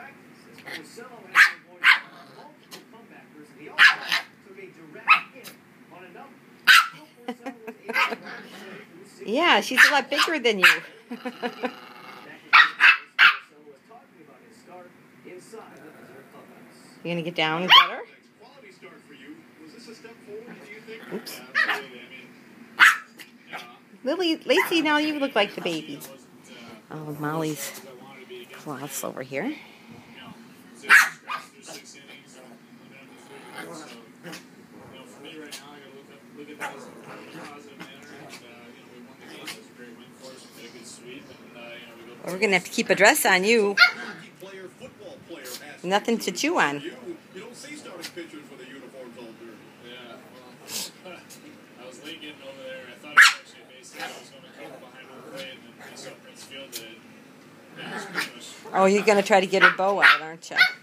Yeah, she's a lot bigger than you. You gonna get down and get her? Oops. Lacey, now you look like the baby. Oh, Molly's cloths over here. We're gonna have to keep a dress on you. Nothing to chew on. You don't see starting pictures with the uniforms all through. Yeah, well, I was late getting over there. I thought it was actually a base hit. I was going to come behind home plate, and then I saw Prince Field did. Oh, you're gonna try to get her bow out, aren't you?